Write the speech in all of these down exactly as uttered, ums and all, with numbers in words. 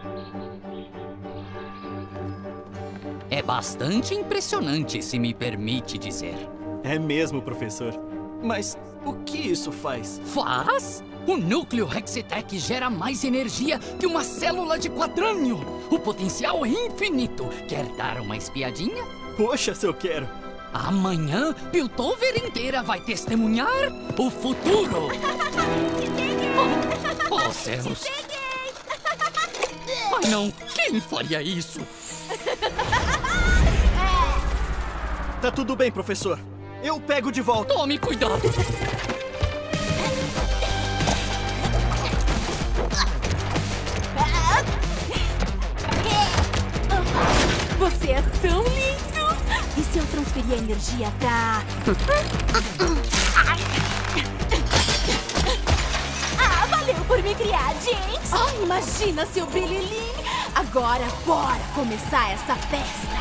É bastante impressionante, se me permite dizer. É mesmo, professor. Mas o que isso faz? Faz? O núcleo Hexitech gera mais energia que uma célula de quadrânio. O potencial é infinito. Quer dar uma espiadinha? Poxa, se eu quero. Amanhã, Piltover inteira vai testemunhar o futuro. Oh, oh céus. Ai, não. Quem faria isso? Tá tudo bem, professor. Eu pego de volta. Tome cuidado. Você é tão lindo! E se eu transferir a energia pra... Ah, valeu por me criar, Jinx! Ai, imagina seu brilhilim! Agora, bora começar essa festa!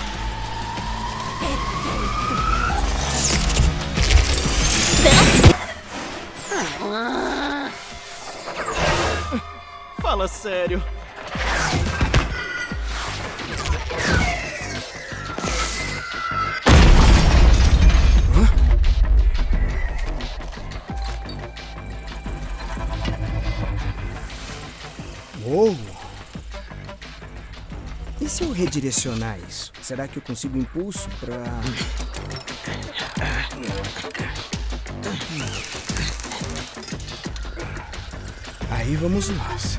Fala sério. Uou! E se eu redirecionar isso? Será que eu consigo impulso pra... Aí vamos nós.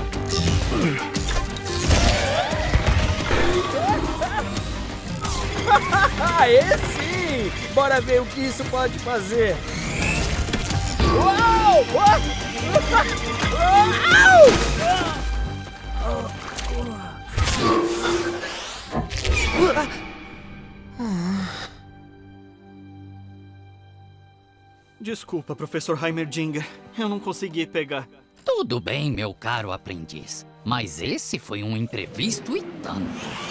Aê, sim! Bora ver o que isso pode fazer. Uau! Desculpa, professor Heimerdinger. Eu não consegui pegar. Tudo bem, meu caro aprendiz. Mas esse foi um imprevisto e tanto.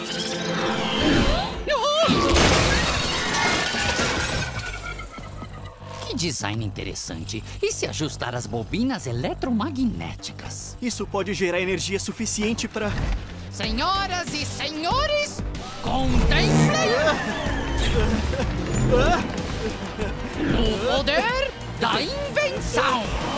Que design interessante. E se ajustar as bobinas eletromagnéticas? Isso pode gerar energia suficiente para... Senhoras e senhores, contemplem o poder da invenção!